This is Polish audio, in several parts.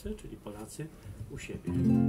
Polsce, czyli Polacy, u siebie.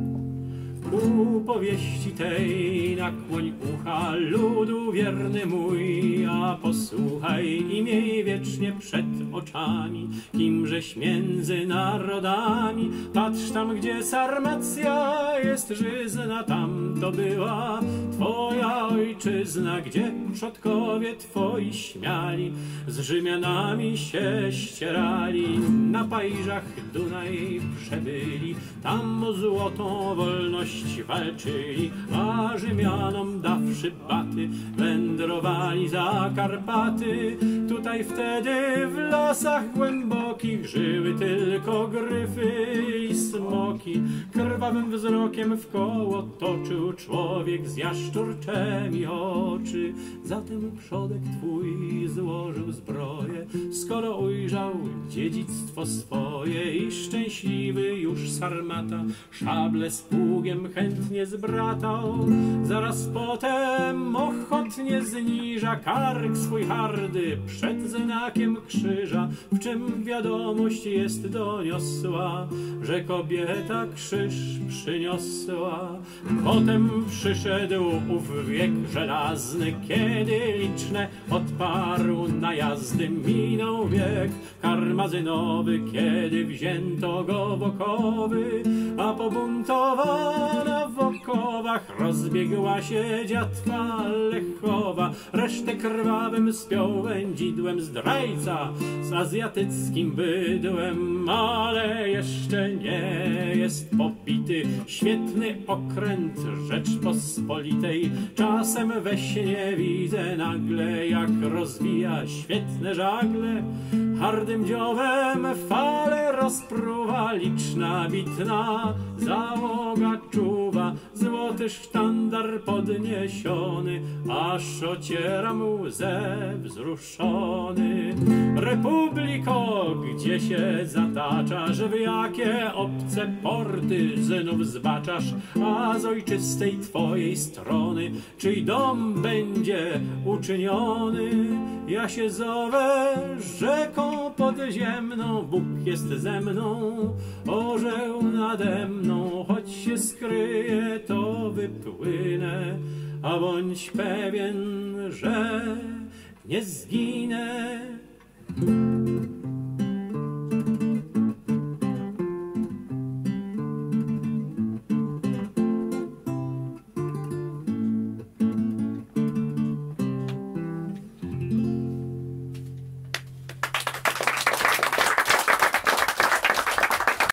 Ku powieści tej nakłoń ucha, ludu wierny mój, a posłuchaj i miej wiecznie przed oczami, kimżeś między narodami. Patrz tam, gdzie Sarmacja jest żyzna, tam to była twoja ojczyzna, gdzie przodkowie twoi śmiali, z Rzymianami się ścierali, na Pajżach Dunaj przebyli, tam o złotą wolność walczyli, a Rzymianom dawszy baty, wędrowali za Karpaty. Tutaj wtedy w lasach głębokich żyły tylko gryfy i smoki. Krwawym wzrokiem wkoło toczył człowiek z jaszczurczemi oczy. Zatem przodek twój złożył zbroję, skoro ujrzał dziedzictwo swoje, i szczęśliwy już Sarmata szable z pługiem chętnie zbratał. Zaraz potem ochotnie zniża kark swój hardy przed znakiem krzyża, w czym wiadomość jest doniosła, że kobieta krzyż przyniosła. Potem przyszedł ów wiek żelazny, kiedy liczne odparł najazdy. Minął wiek karmazynowy, kiedy wzięto go w okowy, a pobuntowana w okowach rozbiegła się dziatwa Lechowa. Resztę krwawym spiął wędzidłem zdrajca z azjatyckim bydłem, ale jeszcze nie jest popity świetny okręt Rzeczpospolitej. Czasem we śnie widzę nagle, jak rozwija świetne żagle, hardym dziobem fale rozpruwa, liczna bitna załoga czuwa, złoty sztandar podniesiony, aż ociera mu łzę wzruszony. Republiko, gdzie się zataczasz, w jakie obce porty znów zbaczasz, a z ojczystej twojej strony czyj dom będzie uczyniony? Ja się zowę rzeką podziemną, Bóg jest ze mną, orzeł nade mną, choć się skryje, to wypłynę, a bądź pewien, że nie zginę.